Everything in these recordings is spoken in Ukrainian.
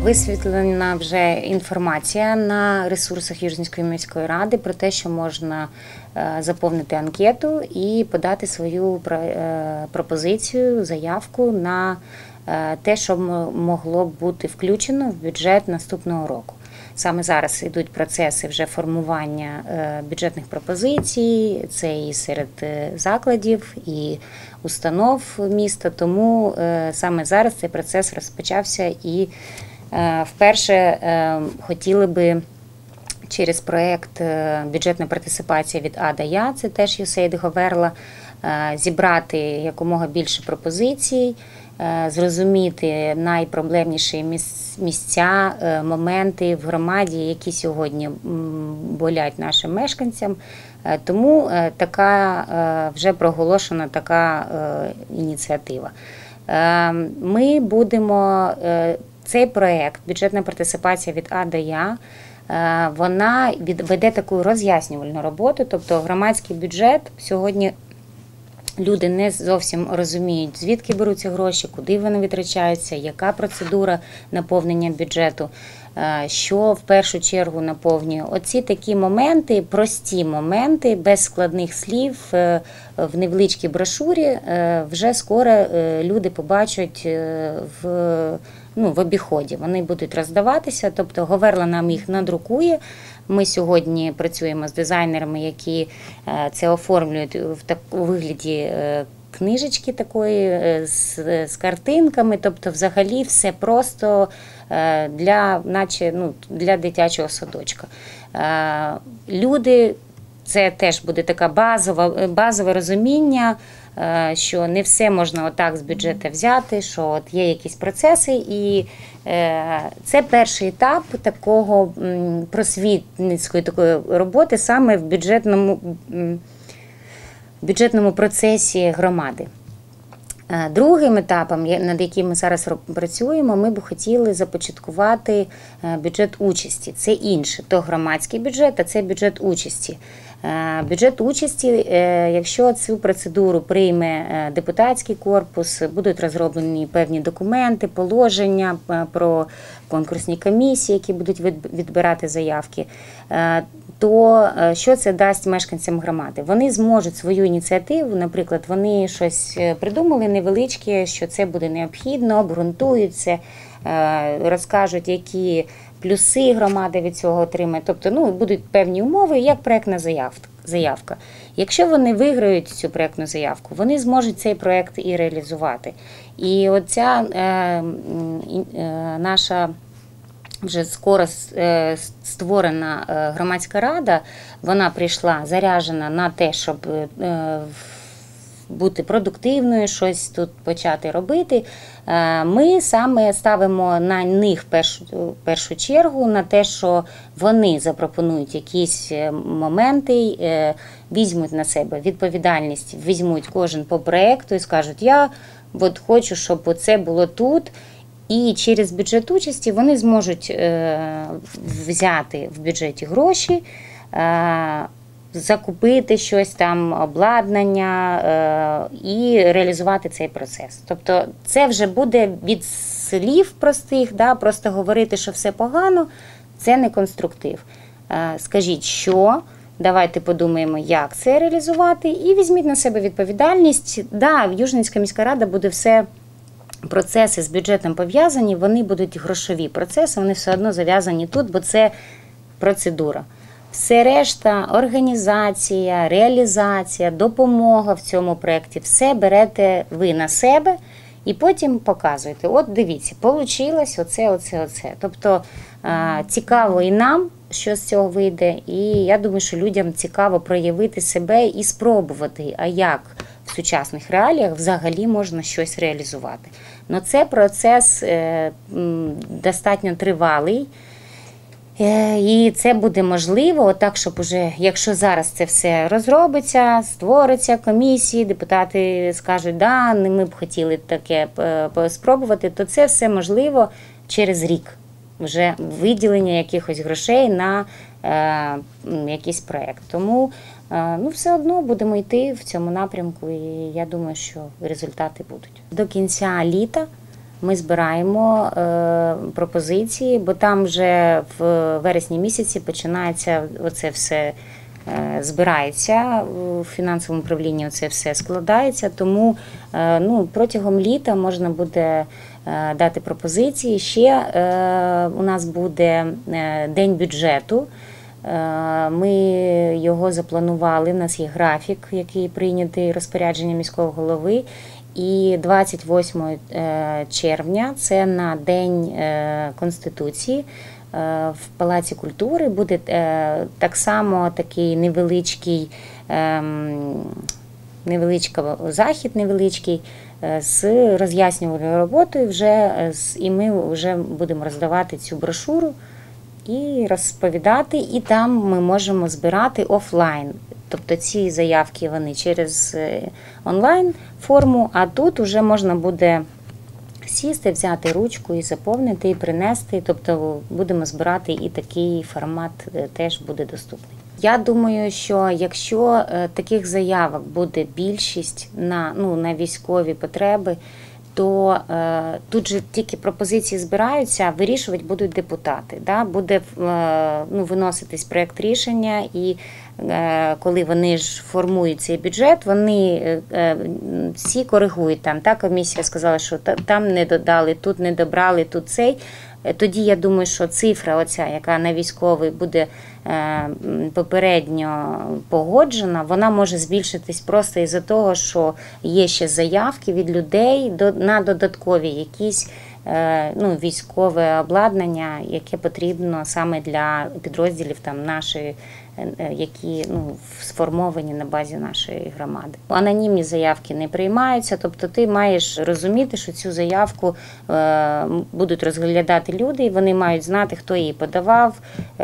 Висвітлена вже інформація на ресурсах Южненської міської ради про те, що можна заповнити анкету і подати свою пропозицію, заявку на те, що могло б бути включено в бюджет наступного року. Саме зараз йдуть процеси вже формування бюджетних пропозицій, це і серед закладів, і установ міста, тому саме зараз цей процес розпочався і вперше хотіли би через проєкт «Бюджетна партисипація від А до Я», це теж USAID Говерла, зібрати якомога більше пропозицій, зрозуміти найпроблемніші місця, моменти в громаді, які сьогодні болять нашим мешканцям. Тому вже проголошена така ініціатива. Ми будемо, цей проєкт «Бюджетна партисипація від А до Я», вона веде таку роз'яснювальну роботу, тобто громадський бюджет сьогодні люди не зовсім розуміють, звідки беруться гроші, куди вони витрачаються, яка процедура наповнення бюджету, що в першу чергу наповнює. Оці такі моменти, прості моменти, без складних слів, в невеличкій брошурі вже скоро люди побачать в обіході. Вони будуть роздаватися, тобто Говерла нам їх надрукує. Ми сьогодні працюємо з дизайнерами, які це оформлюють у вигляді книжечки такої з картинками, тобто взагалі все просто для дитячого садочка. Люди, це теж буде таке базове розуміння, що не все можна отак з бюджету взяти, що от є якісь процеси, і це перший етап такого просвітницької такої роботи саме в бюджетному процесі громади. Другим етапом, над яким ми зараз працюємо, ми б хотіли започаткувати бюджет участі. Це інше, то громадський бюджет, а це бюджет участі. Бюджет участі, якщо цю процедуру прийме депутатський корпус, будуть розроблені певні документи, положення про конкурсні комісії, які будуть відбирати заявки, то що це дасть мешканцям громади? Вони зможуть свою ініціативу, наприклад, вони щось придумали невеличке, що це буде необхідно, обґрунтують це, розкажуть, які плюси громада від цього отримає. Тобто, будуть певні умови, як проєктна заявка. Якщо вони виграють цю проєктну заявку, вони зможуть цей проєкт і реалізувати. І оця наша вже скоро створена громадська рада, вона прийшла заряджена на те, щоб бути продуктивною, щось тут почати робити. Ми саме ставимо на них першу чергу, на те, що вони запропонують якісь моменти, візьмуть на себе відповідальність, візьмуть кожен по проєкту і скажуть, я хочу, щоб це було тут. І через бюджет участі вони зможуть взяти в бюджеті гроші, закупити щось там, обладнання і реалізувати цей процес. Тобто це вже буде від слів простих, просто говорити, що все погано, це не конструктив. Скажіть, що, давайте подумаємо, як це реалізувати, і візьміть на себе відповідальність. Южненська міська рада буде все. Процеси з бюджетом пов'язані, вони будуть грошові процеси, вони все одно зав'язані тут, бо це процедура. Все решта, організація, реалізація, допомога в цьому проєкті, все берете ви на себе і потім показуєте. От дивіться, вийшло оце. Тобто цікаво і нам, що з цього вийде, і я думаю, що людям цікаво проявити себе і спробувати, а як в сучасних реаліях взагалі можна щось реалізувати. Но це процес достатньо тривалий, і це буде можливо, так, щоб уже, якщо зараз це все розробиться, створиться комісії, депутати скажуть, ми б хотіли таке спробувати, то це все можливо через рік. Вже виділення якихось грошей на якийсь проєкт. Тому все одно будемо йти в цьому напрямку, і я думаю, що результати будуть. До кінця літа ми збираємо пропозиції, бо там вже в вересні місяці починається оце все, збирається в фінансовому управлінні, оце все складається, тому протягом літа можна буде дати пропозиції. Ще у нас буде день бюджету. Ми його запланували, у нас є графік, який прийнятий розпорядженням міського голови. І 28 червня, це на День Конституції, в Палаці культури буде так само такий невеличкий захід невеличкий з роз'яснювальною роботою, і ми вже будемо роздавати цю брошуру і розповідати, і там ми можемо збирати офлайн. Тобто ці заявки вони через онлайн-форму, а тут вже можна буде сісти, взяти ручку і заповнити, і принести. Тобто будемо збирати, і такий формат теж буде доступний. Я думаю, що якщо таких заявок буде більшість на військові потреби, то тут же тільки пропозиції збираються, а вирішувати будуть депутати. Да? Буде виноситись проєкт рішення, і коли вони ж формують цей бюджет, вони всі коригують там. Та комісія сказала, що там не додали, тут не добрали, тут цей. Тоді я думаю, що цифра оця, яка на військовий буде попередньо погоджена, вона може збільшитись просто із-за того, що є ще заявки від людей на додаткові якісь військове обладнання, яке потрібно саме для підрозділів нашої, які сформовані на базі нашої громади. Анонімні заявки не приймаються, тобто ти маєш розуміти, що цю заявку будуть розглядати люди, і вони мають знати, хто її подавав.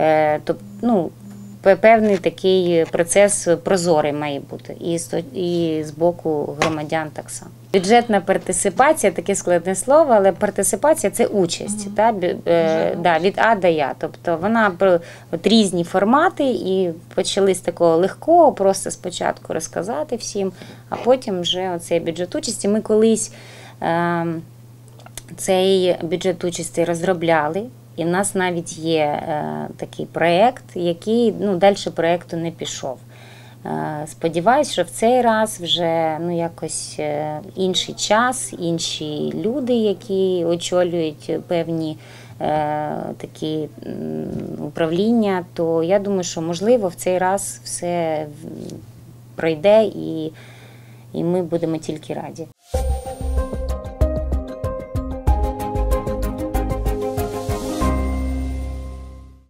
Певний такий процес прозорий має бути, і з боку громадян так само. Бюджетна партисипація – таке складне слово, але партисипація – це участь, від А до Я. Тобто вона різні формати, і почали з такого легкого, просто спочатку розказати всім, а потім вже оцей бюджет участі. Ми колись цей бюджет участі розробляли, і в нас навіть є такий проєкт, який далі проєкту не пішов. Сподіваюсь, що в цей раз вже якось інший час, інші люди, які очолюють певні такі управління, то я думаю, що можливо в цей раз все пройде, і ми будемо тільки раді.